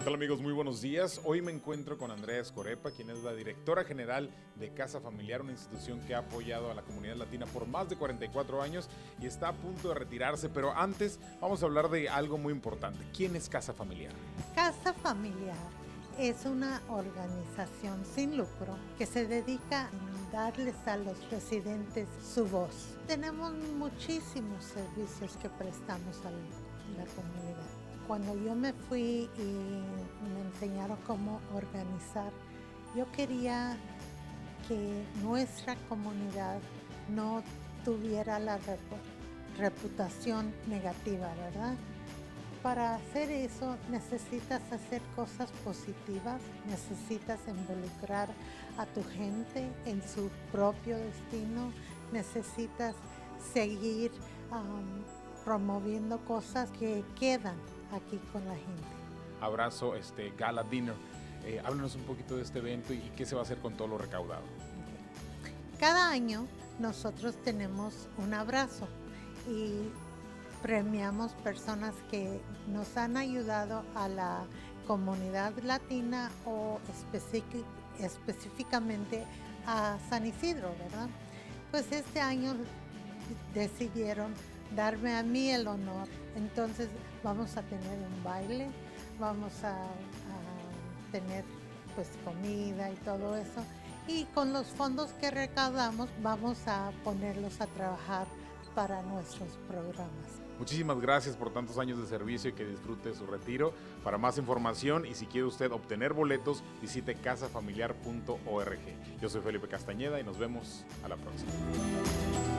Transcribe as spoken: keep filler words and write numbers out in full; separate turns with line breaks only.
¿Qué tal, amigos? Muy buenos días. Hoy me encuentro con Andrea Escorepa, quien es la directora general de Casa Familiar, una institución que ha apoyado a la comunidad latina por más de cuarenta y cuatro años y está a punto de retirarse. Pero antes vamos a hablar de algo muy importante. ¿Quién es Casa Familiar?
Casa Familiar es una organización sin lucro que se dedica a darles a los residentes su voz. Tenemos muchísimos servicios que prestamos a la comunidad. Cuando yo me fui y me enseñaron cómo organizar, yo quería que nuestra comunidad no tuviera la reputación negativa, ¿verdad? Para hacer eso necesitas hacer cosas positivas, necesitas involucrar a tu gente en su propio destino, necesitas seguir um, promoviendo cosas que quedan aquí con la gente.
Abrazo, este, Gala Dinner. Eh, háblanos un poquito de este evento y qué se va a hacer con todo lo recaudado.
Okay. Cada año nosotros tenemos un abrazo y premiamos personas que nos han ayudado a la comunidad latina o específic, específicamente a San Isidro, ¿verdad? Pues este año decidieron darme a mí el honor. Entonces vamos a tener un baile, vamos a, a tener pues comida y todo eso. Y con los fondos que recaudamos vamos a ponerlos a trabajar para nuestros programas.
Muchísimas gracias por tantos años de servicio y que disfrute su retiro. Para más información y si quiere usted obtener boletos, visite casa familiar punto org. Yo soy Felipe Castañeda y nos vemos a la próxima.